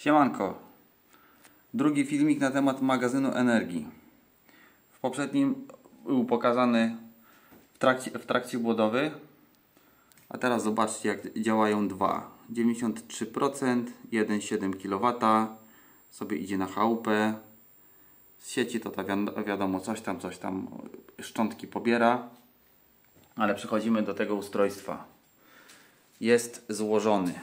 Siemanko. Drugi filmik na temat magazynu energii. W poprzednim był pokazany w trakcie budowy, a teraz zobaczcie, jak działają dwa. 93%, 1,7 kW sobie idzie na chałupę. Z sieci to wiadomo, coś tam szczątki pobiera, ale przechodzimy do tego ustrojstwa. Jest złożony.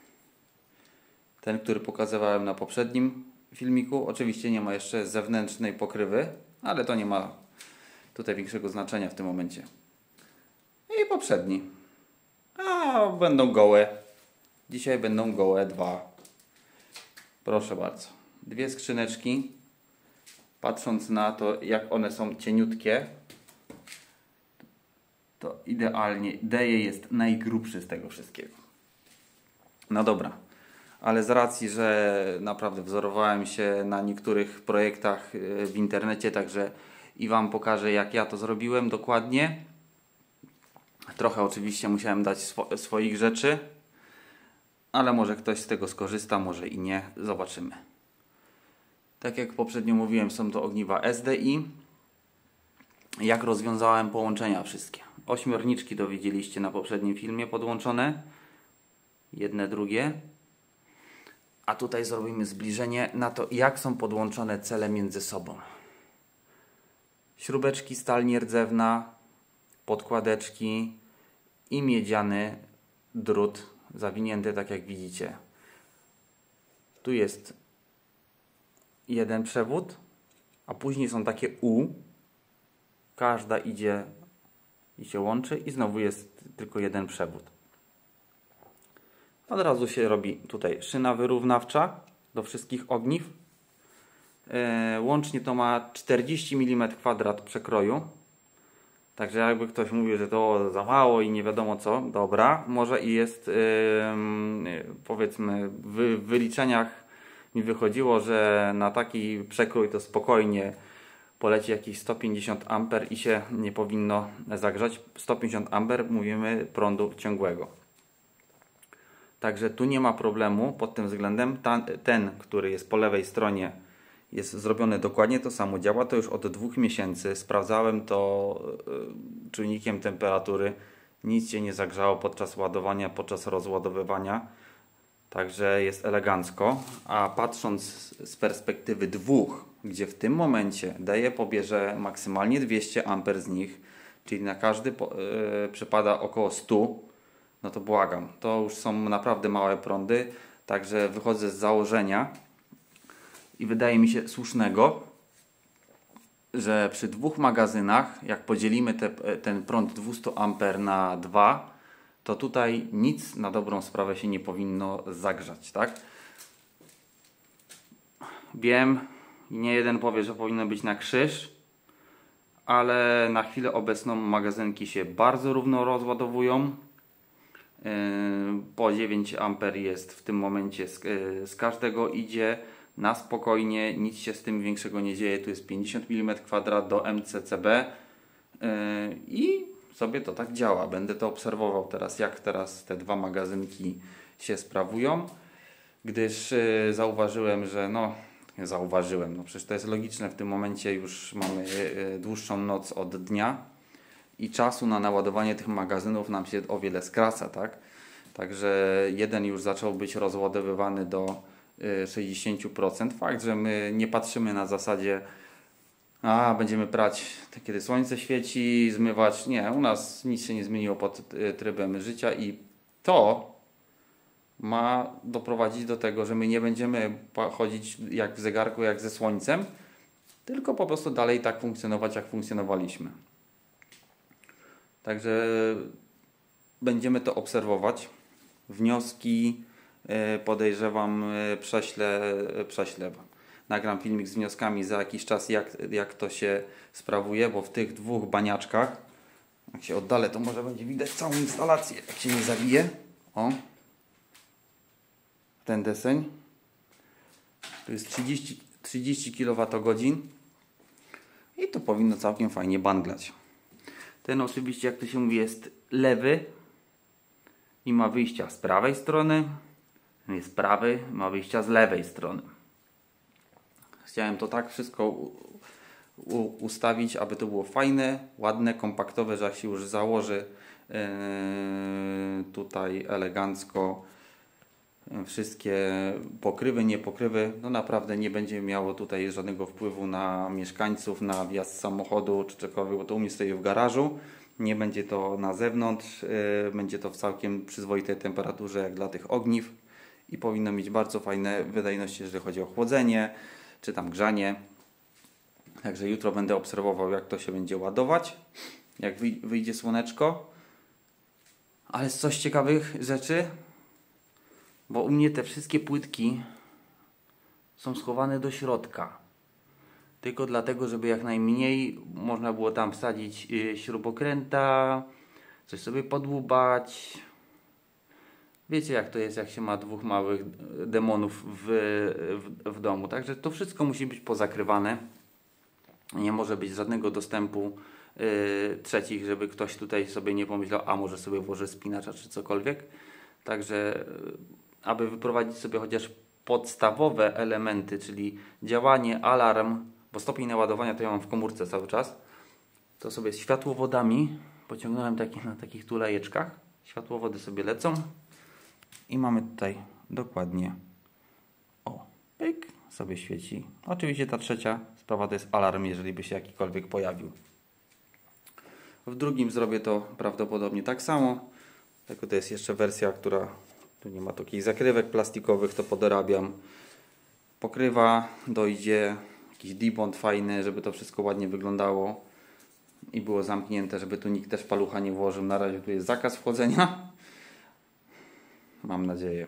Ten, który pokazywałem na poprzednim filmiku. Oczywiście nie ma jeszcze zewnętrznej pokrywy, ale to nie ma tutaj większego znaczenia w tym momencie. I poprzedni. A będą gołe. Dzisiaj będą gołe dwa. Proszę bardzo. Dwie skrzyneczki. Patrząc na to, jak one są cieniutkie, to idealnie. DE jest najgrubszy z tego wszystkiego. No dobra. Ale z racji, że naprawdę wzorowałem się na niektórych projektach w internecie, także i Wam pokażę, jak ja to zrobiłem dokładnie. Trochę oczywiście musiałem dać swoich rzeczy, ale może ktoś z tego skorzysta, może i nie. Zobaczymy. Tak jak poprzednio mówiłem, są to ogniwa SDI. Jak rozwiązałem połączenia wszystkie. Ośmiorniczki to widzieliście na poprzednim filmie podłączone. Jedne, drugie. A tutaj zrobimy zbliżenie na to, jak są podłączone cele między sobą. Śrubeczki, stal nierdzewna, podkładeczki i miedziany drut zawinięty, tak jak widzicie. Tu jest jeden przewód, a później są takie U. Każda idzie i się łączy i znowu jest tylko jeden przewód. Od razu się robi tutaj szyna wyrównawcza do wszystkich ogniw. Łącznie to ma 40 mm² przekroju. Także jakby ktoś mówił, że to za mało i nie wiadomo co, dobra, może i jest, powiedzmy, w wyliczeniach mi wychodziło, że na taki przekrój to spokojnie poleci jakieś 150 A i się nie powinno zagrzać. 150 A mówimy prądu ciągłego. Także tu nie ma problemu pod tym względem. Ten, który jest po lewej stronie, jest zrobiony dokładnie to samo. Działa to już od 2 miesięcy. Sprawdzałem to czujnikiem temperatury. Nic się nie zagrzało podczas ładowania, podczas rozładowywania. Także jest elegancko. A patrząc z perspektywy dwóch, gdzie w tym momencie DE pobierze maksymalnie 200 A z nich, czyli na każdy przypada około 100, no to błagam, to już są naprawdę małe prądy, także wychodzę z założenia i wydaje mi się słusznego, że przy dwóch magazynach, jak podzielimy ten prąd 200 A na 2, to tutaj nic na dobrą sprawę się nie powinno zagrzać, tak? Wiem, nie jeden powie, że powinno być na krzyż, ale na chwilę obecną magazynki się bardzo równo rozładowują. Po 9 A jest w tym momencie z każdego idzie na spokojnie, nic się z tym większego nie dzieje. Tu jest 50 mm² do MCCB i sobie to tak działa. Będę to obserwował teraz, jak teraz te dwa magazynki się sprawują, gdyż zauważyłem, że przecież to jest logiczne, w tym momencie już mamy dłuższą noc od dnia i czasu na naładowanie tych magazynów nam się o wiele skraca, tak? Także jeden już zaczął być rozładowywany do 60%. Fakt, że my nie patrzymy na zasadzie będziemy prać kiedy słońce świeci, zmywać. Nie, u nas nic się nie zmieniło pod trybem życia i to ma doprowadzić do tego, że my nie będziemy chodzić jak w zegarku, jak ze słońcem, tylko po prostu dalej tak funkcjonować, jak funkcjonowaliśmy. Także będziemy to obserwować. Wnioski podejrzewam prześlę. Nagram filmik z wnioskami za jakiś czas, jak to się sprawuje, bo w tych dwóch baniaczkach, jak się oddalę, to może będzie widać całą instalację, jak się nie zawije. O, ten deseń. To jest 30 kWh i to powinno całkiem fajnie banglać. Ten oczywiście, jak to się mówi, jest lewy i ma wyjścia z prawej strony. jest prawy, ma wyjścia z lewej strony. Chciałem to tak wszystko ustawić, aby to było fajne, ładne, kompaktowe, że jak się już założy tutaj elegancko wszystkie pokrywy, nie pokrywy, no naprawdę nie będzie miało tutaj żadnego wpływu na mieszkańców, na wjazd samochodu czy czegokolwiek, bo to u mnie stoi w garażu. Nie będzie to na zewnątrz, będzie to w całkiem przyzwoitej temperaturze jak dla tych ogniw i powinno mieć bardzo fajne wydajności, jeżeli chodzi o chłodzenie czy tam grzanie. Także jutro będę obserwował, jak to się będzie ładować, jak wyjdzie słoneczko. Ale z coś ciekawych rzeczy, bo u mnie te wszystkie płytki są schowane do środka. Tylko dlatego, żeby jak najmniej można było tam wsadzić śrubokręta, coś sobie podłubać. Wiecie jak to jest, jak się ma dwóch małych demonów w domu. Także to wszystko musi być pozakrywane. Nie może być żadnego dostępu trzecich, żeby ktoś tutaj sobie nie pomyślał, a może sobie włoży spinacza czy cokolwiek. Także aby wyprowadzić sobie chociaż podstawowe elementy, czyli działanie, alarm, bo stopień naładowania to ja mam w komórce cały czas, to sobie światłowodami pociągnąłem na takich tulejeczkach. Światłowody sobie lecą i mamy tutaj dokładnie pyk, sobie świeci. Oczywiście ta trzecia sprawa to jest alarm, jeżeli by się jakikolwiek pojawił. W drugim zrobię to prawdopodobnie tak samo. Tylko to jest jeszcze wersja, która tu nie ma takich zakrywek plastikowych, to podorabiam. Pokrywa, dojdzie jakiś dibond fajny, żeby to wszystko ładnie wyglądało i było zamknięte, żeby tu nikt też palucha nie włożył. Na razie tu jest zakaz wchodzenia. Mam nadzieję.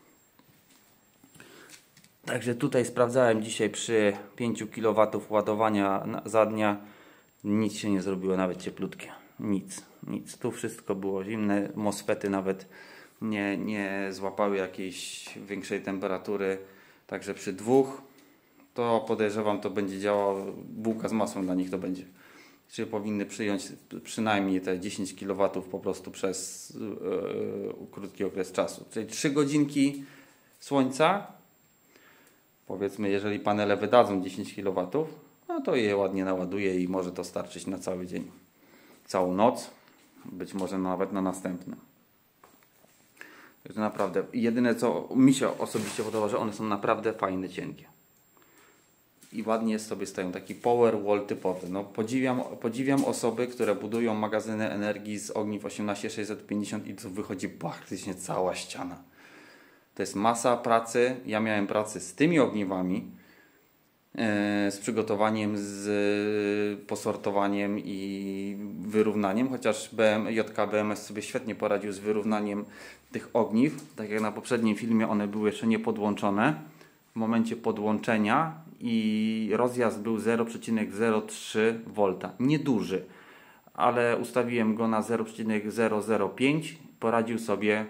Także tutaj sprawdzałem dzisiaj przy 5 kW ładowania za dnia. Nic się nie zrobiło, nawet cieplutkie. Nic. Tu wszystko było zimne. MOSFETy nawet nie złapały jakiejś większej temperatury. Także przy 2 to podejrzewam, to będzie działało, bułka z masłem dla nich to będzie. Czyli powinny przyjąć przynajmniej te 10 kW po prostu przez krótki okres czasu. Czyli 3 godzinki słońca. Powiedzmy, jeżeli panele wydadzą 10 kW, no to je ładnie naładuje i może to starczyć na cały dzień. Całą noc, być może nawet na następny. Także naprawdę, jedyne co mi się osobiście podoba, że one są naprawdę fajne, cienkie. I ładnie sobie stoją, taki power wall typowy. No, podziwiam osoby, które budują magazyny energii z ogniw 18650 i tu wychodzi praktycznie cała ściana. To jest masa pracy. Ja miałem pracę z tymi ogniwami, z przygotowaniem, z posortowaniem i wyrównaniem, chociaż JK BMS sobie świetnie poradził z wyrównaniem tych ogniw. Tak jak na poprzednim filmie, one były jeszcze nie podłączone. W momencie podłączenia i rozjazd był 0,03 V. Nieduży, ale ustawiłem go na 0,005. Poradził sobie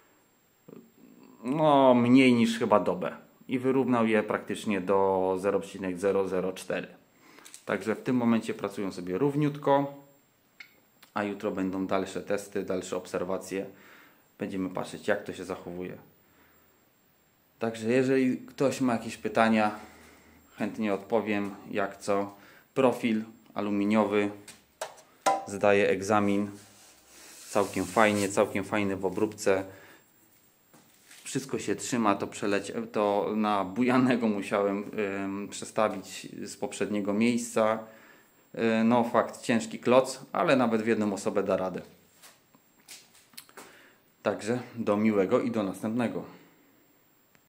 no, mniej niż chyba dobę i wyrównał je praktycznie do 0,004. Także w tym momencie pracują sobie równiutko, a jutro będą dalsze testy, dalsze obserwacje. Będziemy patrzeć, jak to się zachowuje. Także jeżeli ktoś ma jakieś pytania, chętnie odpowiem, jak co. Profil aluminiowy, zdaje egzamin, całkiem fajny w obróbce. Wszystko się trzyma, to na bujanego musiałem przestawić z poprzedniego miejsca. No fakt, ciężki kloc, ale nawet w jedną osobę da radę. Także do miłego i do następnego.